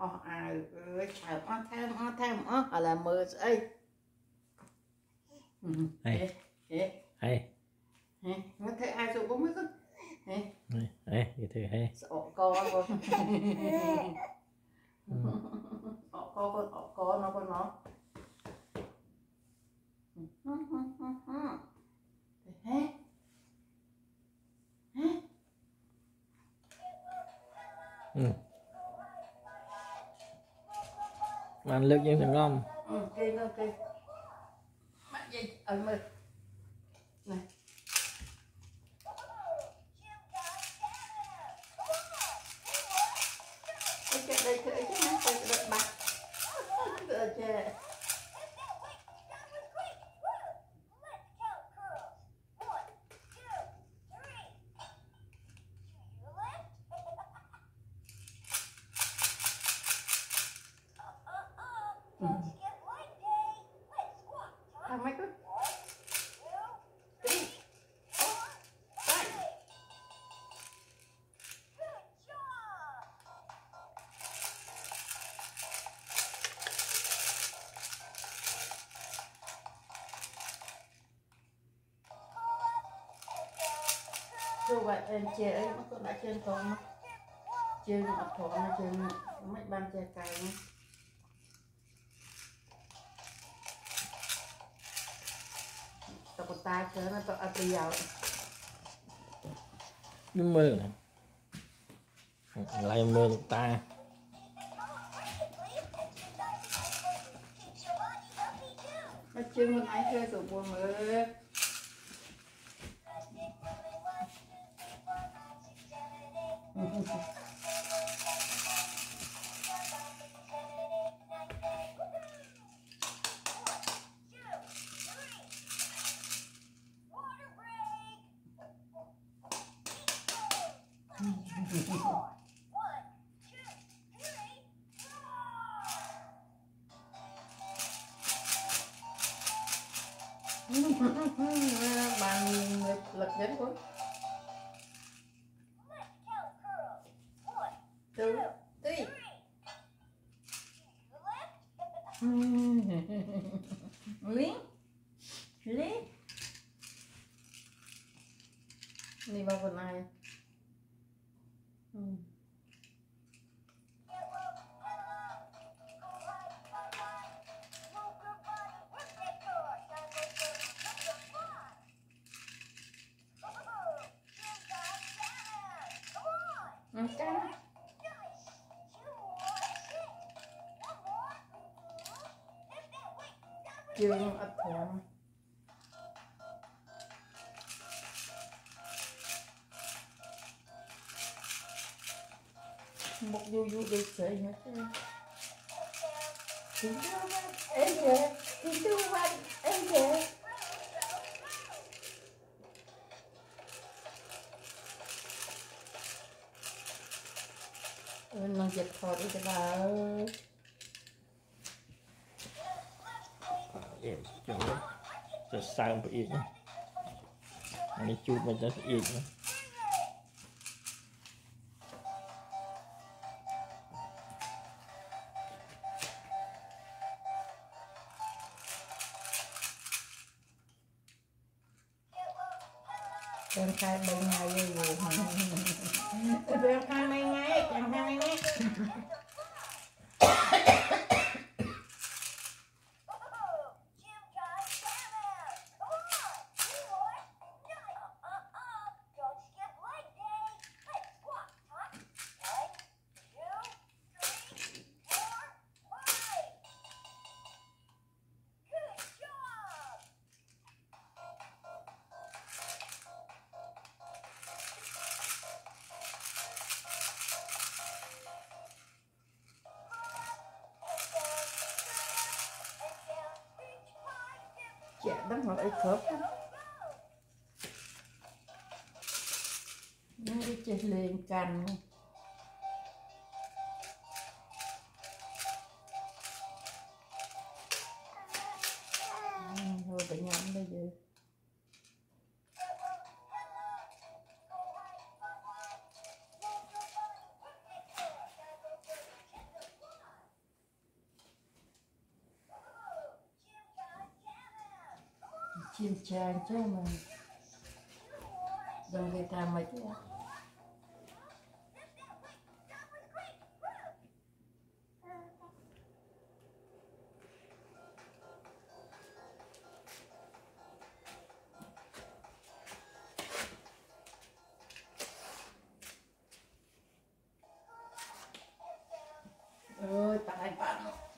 ai chào tham là mưa ấy hay nó thấy ai rồi cũng biết hay vậy thì hay co nó con nó ăn lực những thằng ngon ok bạn gì ở mực này đây chơi chứ nó chơi được bạc chơi mấy cái vậy em chơi ấy nó cũng đã chơi con chơi một thổ nó chơi mấy ban chơi cày nữa tập một tay chơi nó tập áp vào nó mơ lại mơ ta nó chơi một ai chơi tụi buồn mơ bàn lực đến cuối từ tí lý đi vào phần này trường ấp thuận một du đi chơi hết em kìa đi tu văn em kìa nó giật khỏi đi cho bà ơi em cho sang bị ít này chụp mình rất ít nữa em khai mấy ngày rồi em khai mấy ngày em khai mấy ngày chả đóng vào ấy khớp nó đi chơi lên cành thôi phải nhắm bây giờ chim chàng chứ mà đừng người ta mấy cái ơi tại bạn